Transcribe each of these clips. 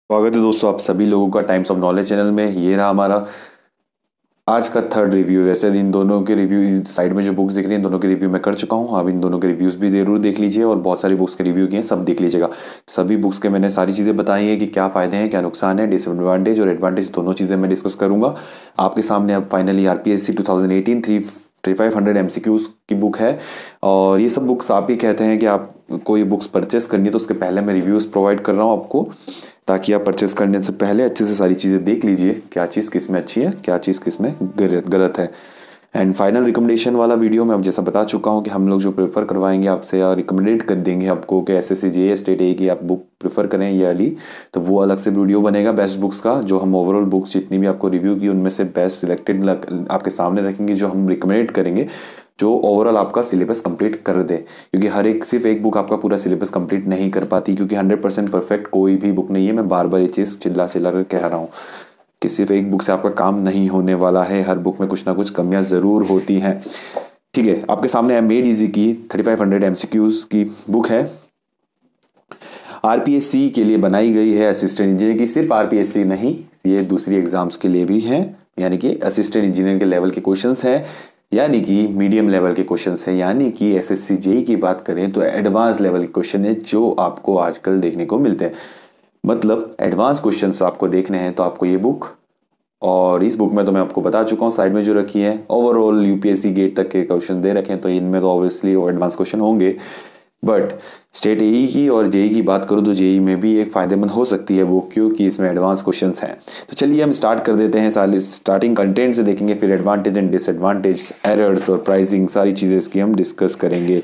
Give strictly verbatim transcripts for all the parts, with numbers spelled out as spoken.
स्वागत है दोस्तों आप सभी लोगों का टाइम्स ऑफ नॉलेज चैनल में। ये रहा हमारा आज का थर्ड रिव्यू। वैसे इन दोनों के रिव्यू साइड में जो बुक्स दिख रही हैं, इन दोनों के रिव्यू मैं कर चुका हूँ। आप इन दोनों के रिव्यूज़ भी ज़रूर देख लीजिए और बहुत सारी बुक्स के रिव्यू किए हैं, सब देख लीजिएगा। सभी बुक्स के मैंने सारी चीज़ें बताई हैं कि क्या फ़ायदे हैं, क्या नुकसान है, डिसएडवांटेज और एडवांटेज, दोनों चीज़ें मैं डिस्कस करूँगा आपके सामने। अब finally R P S C two thousand eighteen three three five hundred M C Qs की बुक है और ये सब बुक्स आप ही कहते हैं कि आपको ये बुक्स परचेस करनी है, तो उसके पहले मैं रिव्यूज़ प्रोवाइड कर रहा हूँ आपको, ताकि आप परचेस करने से पहले अच्छे से सारी चीज़ें देख लीजिए, क्या चीज़ किस में अच्छी है, क्या चीज़ किस में गलत है। एंड फाइनल रिकमेंडेशन वाला वीडियो में अब जैसा बता चुका हूँ कि हम लोग जो प्रेफर करवाएंगे आपसे या रिकमेंडेड कर देंगे आपको कि S S C J state A की आप बुक प्रेफर करें ये वाली, तो वो अलग से वीडियो बनेगा बेस्ट बुक्स का। जो हम ओवरऑल बुक्स जितनी भी आपको रिव्यू की उनमें से बेस्ट सिलेक्टेड आपके सामने रखेंगे, जो हम रिकमेंड करेंगे, जो ओवरऑल आपका सिलेबस कंप्लीट कर दे। क्योंकि हर एक सिर्फ एक बुक आपका पूरा सिलेबस कंप्लीट नहीं कर पाती, क्योंकि हंड्रेड परसेंट परफेक्ट कोई भी बुक नहीं है। मैं बार बार ये चीज़ चिल्ला चिल्ला कर कह रहा हूँ कि सिर्फ एक बुक से आपका काम नहीं होने वाला है, हर बुक में कुछ ना कुछ कमियां ज़रूर होती हैं। ठीक है, आपके सामने है मेड इजी की thirty five hundred M C Qs की बुक है। आर पी एस सी के लिए बनाई गई है, असिस्टेंट इंजीनियर की। सिर्फ आर पी एस सी नहीं, ये दूसरी एग्जाम्स के लिए भी है, यानी कि असिस्टेंट इंजीनियर के लेवल के क्वेश्चंस हैं, यानी कि मीडियम लेवल के क्वेश्चंस हैं, यानी कि एस एस सी जे ई की बात करें तो एडवांस लेवल के क्वेश्चन है जो आपको आजकल देखने को मिलते हैं। मतलब एडवांस क्वेश्चंस आपको देखने हैं तो आपको ये बुक, और इस बुक में तो मैं आपको बता चुका हूँ साइड में जो रखी है, overall U P S C GATE तक के क्वेश्चन दे रखे हैं, तो इनमें तो ऑब्वियसली एडवांस क्वेश्चन होंगे। बट स्टेट ए की और जे ई की बात करूँ तो जे ई में भी एक फ़ायदेमंद हो सकती है वो, क्योंकि इसमें एडवांस क्वेश्चंस हैं। तो चलिए हम स्टार्ट कर देते हैं। सारी स्टार्टिंग कंटेंट से देखेंगे, फिर एडवांटेज एंड डिसएडवांटेज, एरर्स और प्राइसिंग, सारी चीज़ें इसकी हम डिस्कस करेंगे।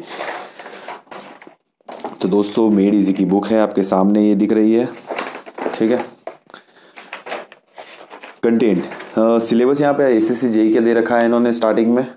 तो दोस्तों मेड इजी की बुक है, आपके सामने ये दिख रही है। ठीक है, कंटेंट सिलेबस यहाँ पे एस एस सी जे ई का दे रखा है इन्होंने स्टार्टिंग में।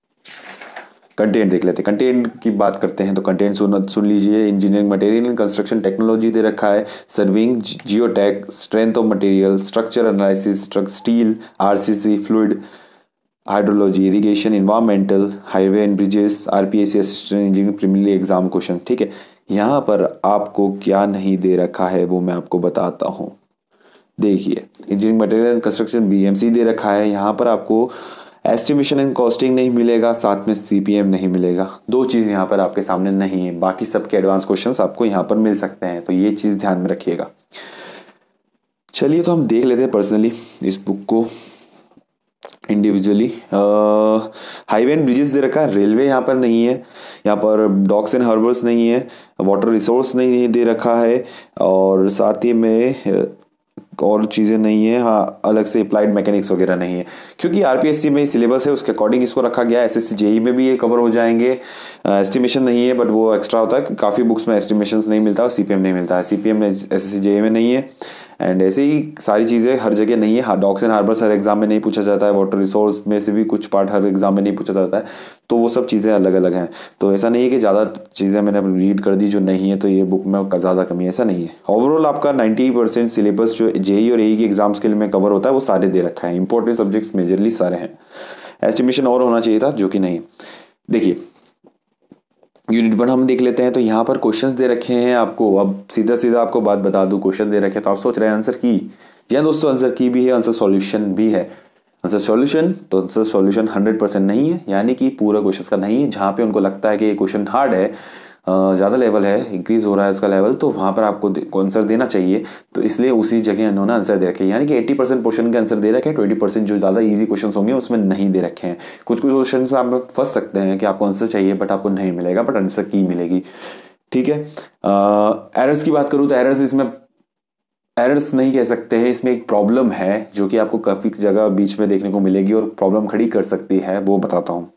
कंटेंट देख लेते हैं, कंटेंट की बात करते हैं तो कंटेंट सुन सुन लीजिए। Engineering material and construction technology दे रखा है, surveying geotech, strength of material, structure analysis, steel, RCC, fluid hydrology, irrigation, environmental, highway and bridges, RPSC assistant engineering preliminary exam question. ठीक है, यहाँ पर आपको क्या नहीं दे रखा है वो मैं आपको बताता हूँ। देखिए, engineering material and construction B M C दे रखा है, यहाँ पर आपको एस्टिमेशन एंड कॉस्टिंग नहीं मिलेगा, साथ में सी पी एम नहीं मिलेगा। दो चीज़ यहाँ पर आपके सामने नहीं है, बाकी सबके एडवांस क्वेश्चंस आपको यहाँ पर मिल सकते हैं, तो ये चीज़ ध्यान में रखिएगा। चलिए तो हम देख लेते हैं पर्सनली इस बुक को इंडिविजुअली। हाईवे एंड ब्रिजेस दे रखा है, रेलवे यहाँ पर नहीं है, यहाँ पर डॉक्स एंड हार्बर्स नहीं है, वाटर रिसोर्स नहीं दे रखा है, और साथ ही में और चीज़ें नहीं है। हाँ, अलग से अप्लाइड मैकेनिक्स वगैरह नहीं है, क्योंकि आर पी एस सी में सिलेबस है उसके अकॉर्डिंग इसको रखा गया है। S S C J E में भी ये कवर हो जाएंगे। एस्टिमेशन नहीं है, बट वो एक्स्ट्रा होता है, काफ़ी बुक्स में एस्टिमेशन नहीं मिलता और सी पी एम नहीं मिलता है। C P M S S C J E में नहीं है, एंड ऐसे ही सारी चीज़ें हर जगह नहीं है। हाँ, डॉक्स एंड हार्बर्स हर एग्जाम में नहीं पूछा जाता है, वाटर रिसोर्स में से भी कुछ पार्ट हर एग्जाम में नहीं पूछा जाता है, तो वो सब चीज़ें अलग अलग हैं। तो ऐसा नहीं है कि ज़्यादा चीज़ें मैंने रीड कर दी जो नहीं है, तो ये बुक में ज़्यादा कमी है, ऐसा नहीं है। ओवरऑल आपका नाइन्टी परसेंट सिलेबस जो जे ई और ए ई के एग्जाम्स के लिए में कवर होता है वो सारे दे रखा है, इंपॉर्टेंट सब्जेक्ट्स मेजरली सारे हैं। एस्टिमेशन और होना चाहिए था, जो कि नहीं। देखिए यूनिट वन हम देख लेते हैं, तो यहाँ पर क्वेश्चंस दे रखे हैं आपको। अब सीधा सीधा आपको बात बता दूं, क्वेश्चन दे रखे तो आप सोच रहे हैं आंसर की। जी हाँ दोस्तों, आंसर की भी है, आंसर सॉल्यूशन भी है। आंसर सॉल्यूशन तो आंसर सॉल्यूशन हंड्रेड परसेंट नहीं है, यानी कि पूरा क्वेश्चन का नहीं है। जहाँ पे उनको लगता है कि ये क्वेश्चन हार्ड है, ज़्यादा लेवल है, इंक्रीज हो रहा है इसका लेवल, तो वहाँ पर आपको आंसर देना चाहिए, तो इसलिए उसी जगह उन्होंने आंसर दे रखे हैं। यानी कि अस्सी परसेंट पोर्शन के आंसर दे रखे हैं, ट्वेंटी परसेंट जो ज़्यादा इजी क्वेश्चन होंगे उसमें नहीं दे रखे हैं। कुछ कुछ क्वेश्चन में आप फंस सकते हैं कि आपको आंसर चाहिए बट आपको नहीं मिलेगा, बट आंसर की मिलेगी। ठीक है, एरर्स की बात करूँ तो एरर्स इसमें एरर्स नहीं कह सकते हैं, इसमें एक प्रॉब्लम है जो कि आपको काफ़ी जगह बीच में देखने को मिलेगी और प्रॉब्लम खड़ी कर सकती है, वो बताता हूँ।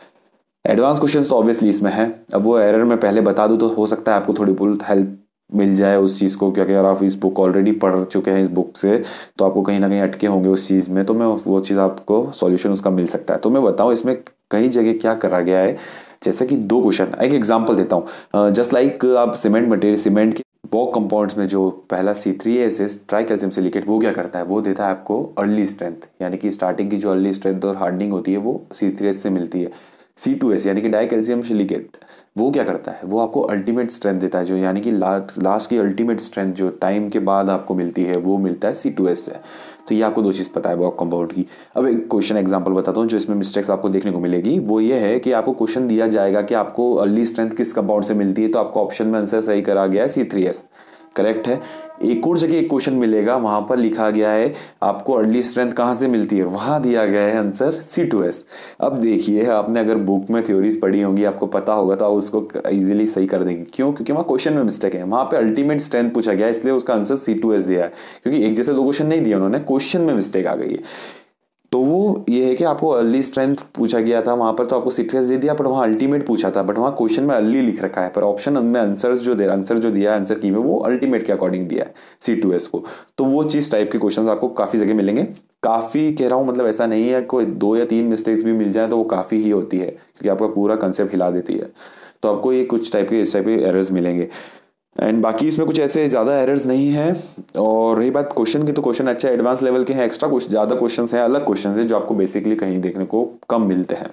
एडवांस क्वेश्चन तो ऑब्वियसली इसमें है, अब वो एरर मैं पहले बता दूं तो हो सकता है आपको थोड़ी बहुत हेल्प मिल जाए उस चीज़ को, क्योंकि अगर आप इस बुक ऑलरेडी पढ़ चुके हैं इस बुक से, तो आपको कहीं ना कहीं अटके होंगे उस चीज़ में, तो मैं वो चीज़ आपको सॉल्यूशन उसका मिल सकता है। तो मैं बताऊँ इसमें कई जगह क्या करा गया है, जैसे कि दो क्वेश्चन, एक एग्जाम्पल देता हूँ। जस्ट लाइक आप सीमेंट मटेरियल, सीमेंट के बॉक कंपाउंड्स में जो पहला C three S S tri calcium silicate, वो क्या करता है, वो देता है आपको अर्ली स्ट्रेंथ, यानी कि स्टार्टिंग की जो अर्ली स्ट्रेंथ और हार्डनिंग होती है वो सी थ्री एस से मिलती है। सी टू एस यानी कि डाई कैल्शियम सिलिकेट वो क्या करता है, वो आपको अल्टीमेट स्ट्रेंथ देता है, जो यानी कि लास्ट लास्ट की अल्टीमेट स्ट्रेंथ जो टाइम के बाद आपको मिलती है वो मिलता है सी टू एस से। तो ये आपको दो चीज़ पता है बॉक कंपाउंड की। अब एक क्वेश्चन एग्जांपल बताता हूँ जो इसमें मिस्टेक्स आपको देखने को मिलेगी। वो ये है कि आपको क्वेश्चन दिया जाएगा कि आपको अर्ली स्ट्रेंथ किस कंपाउंड से मिलती है, तो आपको ऑप्शन में आंसर सही करा गया है सी थ्री एस, करेक्ट है। एक और जगह एक क्वेश्चन मिलेगा, वहां पर लिखा गया है आपको अर्ली स्ट्रेंथ कहां से मिलती है, वहां दिया गया है आंसर सी टू एस। अब देखिए आपने अगर बुक में थ्योरीज पढ़ी होंगी, आपको पता होगा तो आप उसको इजीली सही कर देंगे। क्यों? क्योंकि वहां क्वेश्चन में मिस्टेक है, वहां पे अल्टीमेट स्ट्रेंथ पूछा गया है, इसलिए उसका आंसर सी टू एस दिया है। क्योंकि एक जैसे दो क्वेश्चन नहीं दिया उन्होंने, क्वेश्चन में मिस्टेक आ गई है। तो वो ये है कि आपको अर्ली स्ट्रेंथ पूछा गया था वहां पर, तो आपको सीट्रेस दे दिया, पर वहां अल्टीमेट पूछा था, बट वहां क्वेश्चन में अर्ली लिख रखा है, पर ऑप्शन में आंसर्स जो दे आंसर जो दिया है आंसर की में वो अल्टीमेट के अकॉर्डिंग दिया है सी टू एस को। तो वो चीज टाइप के क्वेश्चन आपको काफी जगह मिलेंगे। काफी कह रहा हूँ, मतलब ऐसा नहीं है, कोई दो या तीन मिस्टेक्स भी मिल जाए तो वो काफी ही होती है, क्योंकि आपका पूरा कंसेप्ट हिला देती है। तो आपको ये कुछ टाइप के इस टाइप के एरर्स मिलेंगे, एंड बाकी इसमें कुछ ऐसे ज़्यादा एरर्स नहीं है। और रही बात क्वेश्चन की, तो क्वेश्चन अच्छा एडवांस लेवल के हैं, एक्स्ट्रा कुछ ज़्यादा क्वेश्चन हैं, अलग क्वेश्चन हैं जो आपको बेसिकली कहीं देखने को कम मिलते हैं।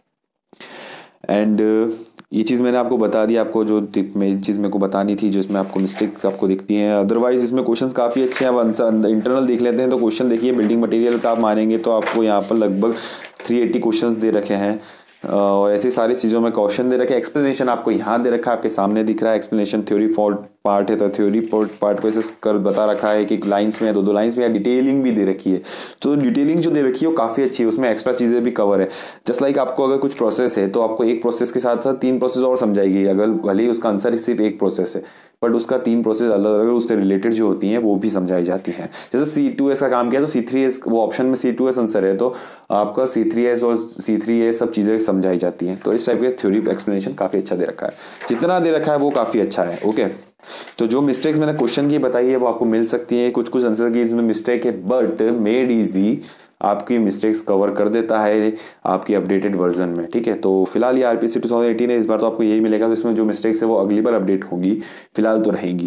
एंड ये चीज़ मैंने आपको बता दी, आपको जो मेरी चीज़ मेरे को बतानी थी, जो इसमें आपको मिस्टेक्स आपको दिखती हैं। अदरवाइज इसमें क्वेश्चंस काफ़ी अच्छे हैं। अब आंसर इंटरनल देख लेते हैं, तो क्वेश्चन देखिए बिल्डिंग मटेरियल का आप मानेंगे तो आपको यहाँ पर लगभग थ्री एट्टी क्वेश्चन दे रखे हैं, और ऐसी सारी चीज़ों में क्वेश्चन दे रखे हैं। एक्सप्लेनेशन आपको यहाँ दे रखा है, आपके सामने दिख रहा है एक्सप्लेनेशन। थ्योरी फॉर पार्ट है तो थ्योरी पार्ट को ऐसे कर बता रखा है कि लाइंस में या दो दो लाइंस में, या डिटेलिंग भी दे रखी है। तो डिटेलिंग जो दे रखी है वो काफ़ी अच्छी है, उसमें एक्स्ट्रा चीज़ें भी कवर है। जस्ट लाइक आपको अगर कुछ प्रोसेस है तो आपको एक प्रोसेस के साथ साथ तीन प्रोसेस और समझाएगी, अगर भले ही उसका आंसर सिर्फ एक प्रोसेस है, बट उसका तीन प्रोसेस अलग अलग उससे रिलेटेड जो होती हैं वो भी समझाई जाती हैं। जैसे सी टू एस का काम किया तो सी थ्री एस वो ऑप्शन में सी टू एस आंसर है, तो आपका सी थ्री एस और सी थ्री एस सब चीज़ें समझाई जाती हैं। तो इस टाइप के थ्योरी एक्सप्लेनेशन काफ़ी अच्छा दे रखा है, जितना दे रखा है वो काफ़ी अच्छा है। ओके, तो जो मिस्टेक्स मैंने क्वेश्चन की बताई है वो आपको मिल सकती है, कुछ कुछ आंसर की इसमें मिस्टेक है, बट मेड इजी आपकी मिस्टेक्स कवर कर देता है आपकी अपडेटेड वर्जन में। ठीक है, तो फिलहाल ये आरपीसी टू थाउजेंड एटीन है, इस बार तो आपको यही मिलेगा। तो इसमें जो मिस्टेक्स है वो अगली बार अपडेट होंगी, फिलहाल तो रहेंगी।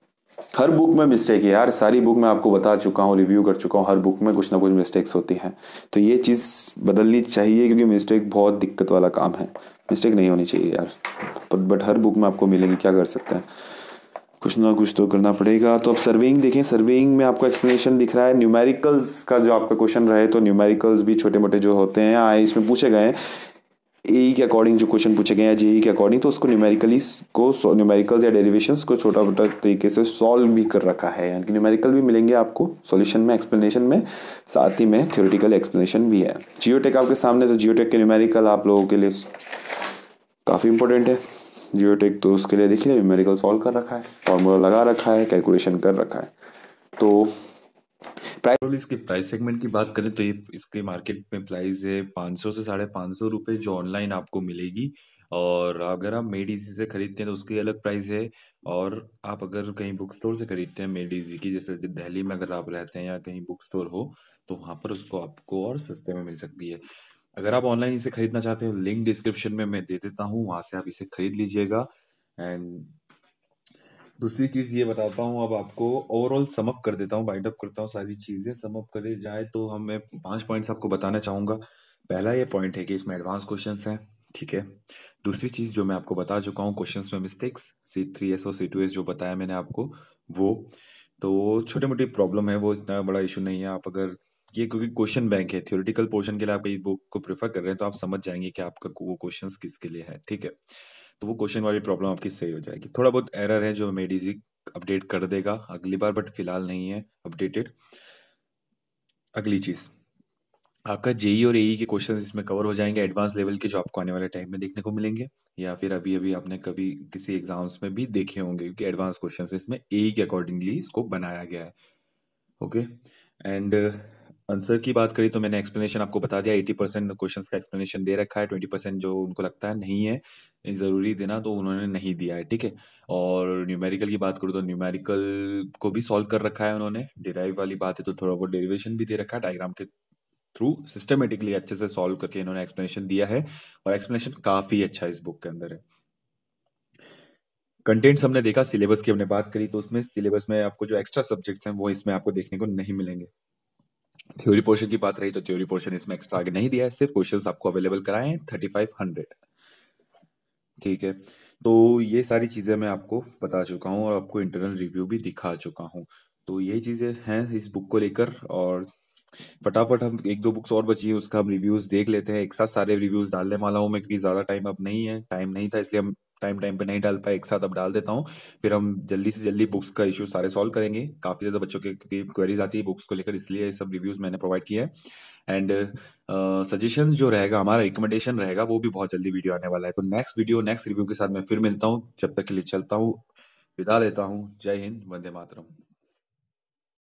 हर बुक में मिस्टेक है यार, सारी बुक मैं आपको बता चुका हूँ, रिव्यू कर चुका हूँ, हर बुक में कुछ ना कुछ मिस्टेक्स होती हैं। तो ये चीज़ बदलनी चाहिए, क्योंकि मिस्टेक बहुत दिक्कत वाला काम है, मिस्टेक नहीं होनी चाहिए यार। बट हर बुक में आपको मिलेगी, क्या कर सकते हैं, कुछ ना कुछ तो करना पड़ेगा। तो अब सर्वेइंग देखें, सर्वेइंग में आपको एक्सप्लेनेशन दिख रहा है। न्यूमेरिकल्स का जो आपका क्वेश्चन रहे, तो न्यूमेरिकल्स भी छोटे मोटे जो होते हैं आए इसमें पूछे गए हैं, ए के अकॉर्डिंग जो क्वेश्चन पूछे गए हैं जेई के अकॉर्डिंग, तो उसको न्यूमेरिकली को न्यूमेरिकल्स या डेरिवेशंस को छोटा मोटा तरीके से सॉल्व भी कर रखा है, यानी कि न्यूमेरिकल भी मिलेंगे आपको सॉल्यूशन में, एक्सप्लेनेशन में, साथ ही में थ्योरेटिकल एक्सप्लेनेशन भी है। जियोटेक आपके सामने, तो जियोटेक के न्यूमेरिकल आप लोगों के लिए काफ़ी इंपॉर्टेंट है। जियोटेक तो उसके लिए देखिए न्यूमेरिकल सॉल्व कर रखा है, फॉर्मूला लगा रखा है, कैलकुलेशन कर रखा है। तो प्राइस इसके प्राइस सेगमेंट की बात करें तो ये इसके मार्केट में प्राइस है पाँच सौ से साढ़े पाँच सौ रुपये जो ऑनलाइन आपको मिलेगी। और अगर आप मेड इजी से खरीदते हैं तो उसकी अलग प्राइस है। और आप अगर कहीं बुक स्टोर से खरीदते हैं मेड इजी की, जैसे दिल्ली में अगर आप रहते हैं या कहीं बुक स्टोर हो, तो वहाँ पर उसको आपको और सस्ते में मिल सकती है। अगर आप ऑनलाइन इसे खरीदना चाहते हो, लिंक डिस्क्रिप्शन में मैं दे देता हूँ, वहां से आप इसे खरीद लीजिएगा। एंड दूसरी चीज ये बताता हूँ अब आपको, ओवरऑल समअप कर देता हूँ, बाइंड अप करता हूँ सारी चीजें। समअप करे जाए तो हम मैं पांच पॉइंट्स आपको बताना चाहूंगा। पहला ये पॉइंट है कि इसमें एडवांस क्वेश्चंस हैं, ठीक है। दूसरी चीज जो मैं आपको बता चुका हूँ, क्वेश्चंस में मिस्टेक्स, सी थ्री एस और सी टू एस जो बताया मैंने आपको, वो तो छोटी मोटी प्रॉब्लम है, वो इतना बड़ा इशू नहीं है। आप अगर ये क्योंकि क्वेश्चन बैंक है, थ्योरेटिकल पोर्शन के लिए आप ये बुक को प्रेफर कर रहे हैं, तो आप समझ जाएंगे कि आपका वो क्वेश्चंस किसके लिए है, ठीक है। तो वो क्वेश्चन वाली प्रॉब्लम आपकी सही हो जाएगी। थोड़ा बहुत एरर है जो मेडिजी अपडेट कर देगा अगली बार, बट फिलहाल नहीं है अपडेटेड। अगली चीज, आपका जेई और एई के क्वेश्चन इसमें कवर हो जाएंगे, एडवांस लेवल के जो आपको आने वाले टाइम में देखने को मिलेंगे, या फिर अभी अभी आपने कभी किसी एग्जाम्स में भी देखे होंगे, क्योंकि एडवांस क्वेश्चन इसमें एई के अकॉर्डिंगली इसको बनाया गया है। ओके, एंड आंसर की बात करें तो मैंने एक्सप्लेनेशन आपको बता दिया, एटी परसेंट क्वेश्चन का एक्सप्लेनेशन दे रखा है, ट्वेंटी परसेंट जो उनको लगता है नहीं है जरूरी देना तो उन्होंने नहीं दिया है, ठीक है। और न्यूमेरिकल की बात करूँ तो न्यूमेरिकल को भी सॉल्व कर रखा है उन्होंने। डिराइव वाली बात है तो थोड़ा बहुत डेरिवेशन भी दे रखा है, डायग्राम के थ्रू सिस्टमेटिकली अच्छे से सॉल्व करके इन्होंने एक्सप्लेनेशन दिया है, और एक्सप्लेनेशन काफी अच्छा इस बुक के अंदर है। कंटेंट्स हमने देखा, सिलेबस की हमने बात करी, तो उसमें सिलेबस में आपको जो एक्स्ट्रा सब्जेक्ट्स हैं वो इसमें आपको देखने को नहीं मिलेंगे। थ्योरी पोर्शन की बात रही तो थ्योरी पोर्शन इसमें एक्स्ट्रा आगे नहीं दिया है, सिर्फ क्वेश्चंस आपको अवेलेबल कराए हैं थर्टी फाइव हंड्रेड। ठीक है, तो ये सारी चीज़ें मैं आपको बता चुका हूँ और आपको इंटरनल रिव्यू भी दिखा चुका हूँ। तो यही चीज़ें हैं इस बुक को लेकर। और फटाफट हम एक दो बुक्स और बची है उसका हम रिव्यूज देख लेते हैं। एक साथ सारे रिव्यूज डालने वाला हूँ मैं, क्योंकि ज़्यादा टाइम अब नहीं है, टाइम नहीं था इसलिए हम टाइम टाइम पे नहीं डाल पाए। एक साथ अब डाल देता हूँ, फिर हम जल्दी से जल्दी बुक्स का इशू सारे सॉल्व करेंगे। काफ़ी ज़्यादा बच्चों के क्वेरीज आती है बुक्स को लेकर, इसलिए ये सब रिव्यूज मैंने प्रोवाइड किया है। एंड सजेशंस जो रहेगा, हमारा रिकमेंडेशन रहेगा, वो भी बहुत जल्दी वीडियो आने वाला है। तो नेक्स्ट वीडियो नेक्स्ट रिव्यू के साथ मैं फिर मिलता हूँ, जब तक के लिए चलता हूँ, विदा लेता हूँ। जय हिंद, वंदे मातरम।